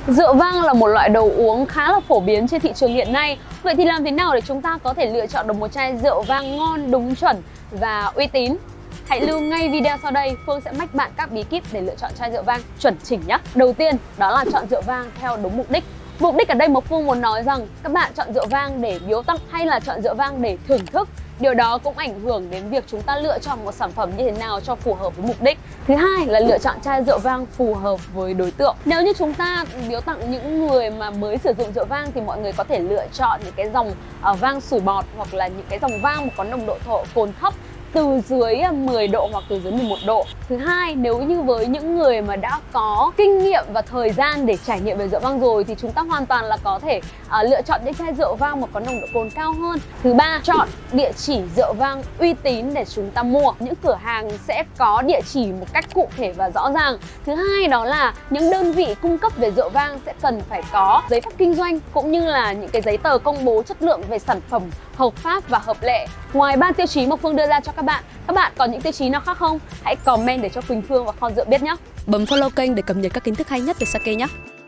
Rượu vang là một loại đồ uống khá là phổ biến trên thị trường hiện nay. Vậy thì làm thế nào để chúng ta có thể lựa chọn được một chai rượu vang ngon, đúng chuẩn và uy tín? Hãy lưu ngay video sau đây, Phương sẽ mách bạn các bí kíp để lựa chọn chai rượu vang chuẩn chỉnh nhé. Đầu tiên, đó là chọn rượu vang theo đúng mục đích. Mục đích ở đây mà Phương muốn nói rằng các bạn chọn rượu vang để biếu tặng hay là chọn rượu vang để thưởng thức. Điều đó cũng ảnh hưởng đến việc chúng ta lựa chọn một sản phẩm như thế nào cho phù hợp với mục đích. Thứ hai là lựa chọn chai rượu vang phù hợp với đối tượng. Nếu như chúng ta biếu tặng những người mà mới sử dụng rượu vang thì mọi người có thể lựa chọn những cái dòng vang sủi bọt hoặc là những cái dòng vang mà có nồng độ cồn thấp từ dưới 10 độ hoặc từ dưới 11 độ. Thứ hai, nếu như với những người mà đã có kinh nghiệm và thời gian để trải nghiệm về rượu vang rồi thì chúng ta hoàn toàn là có thể lựa chọn những chai rượu vang mà có nồng độ cồn cao hơn. Thứ ba, chọn địa chỉ rượu vang uy tín để chúng ta mua. Những cửa hàng sẽ có địa chỉ một cách cụ thể và rõ ràng. Thứ hai, đó là những đơn vị cung cấp về rượu vang sẽ cần phải có giấy phép kinh doanh cũng như là những cái giấy tờ công bố chất lượng về sản phẩm hợp pháp và hợp lệ. Ngoài 3 tiêu chí mà Phương đưa ra cho các bạn có những tiêu chí nào khác không? Hãy comment để cho Quỳnh Phương và Kho Rượu biết nhé. Bấm follow kênh để cập nhật các kiến thức hay nhất về sake nhé.